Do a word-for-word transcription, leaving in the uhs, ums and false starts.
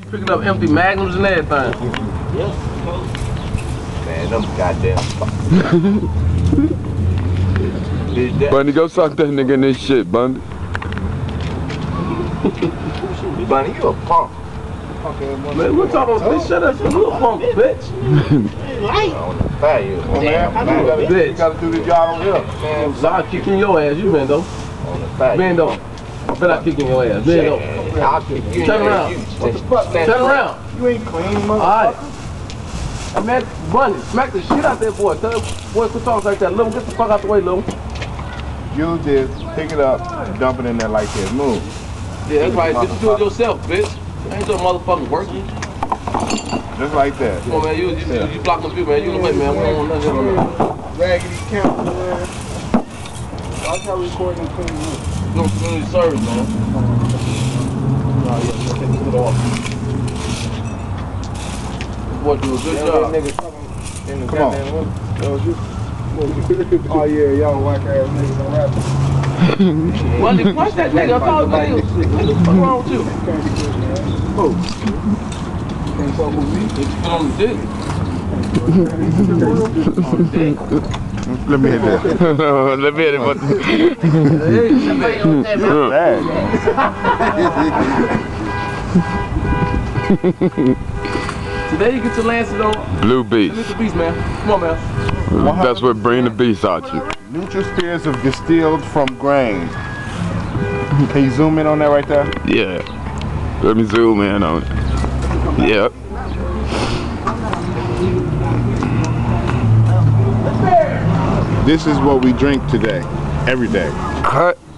picking up empty magnums and everything. Yeah. Man, them goddamn. Bunny, go suck that nigga in this shit, Bunny. Bunny, you a punk. Man, we're talking about this. Shut up, you a punk, bitch. Light. On the fire. Bitch. You gotta do the job on here. So I'll kick in your ass, you Bendo. On the fire. Bendo. Bet I kick in your ass. Bendo. I'll kick you. Turn around. What the fuck? Turn around. You ain't clean, motherfucker. Alright. Hey man, Bunny, smack the shit out that boy. Tell him, boy, quit talking like that. Little, get the fuck out the way, little. You just pick it up, dump it in there like this. Move. Yeah, that's right. Just do it yourself, bitch. Ain't your motherfucking working. Just like that. Come on, man. You, you, yeah. you, you block them people, man. You in the way, man. We don't want nothing here, man. Raggedy camp, man. Watch how recording clean room. No community service, man. Nah, yeah, take it off. This boy do a good job. Come on. Oh yeah, y'all whack ass niggas on rapping. Well, nigga, watch that nigga. I thought it was nigga. What's wrong with you? Who? Can't fuck with me. If you put on the dick. On the dick. Let me hit that. Let me hit it. Today you get your Lancet on. Blue Beast. Look at the beast, man. Come on, man. That's what bring the beast out you. Nutrispheres of distilled from grain. Can you zoom in on that right there? Yeah. Let me zoom in on it. Yep. This is what we drink today, every day. Cut.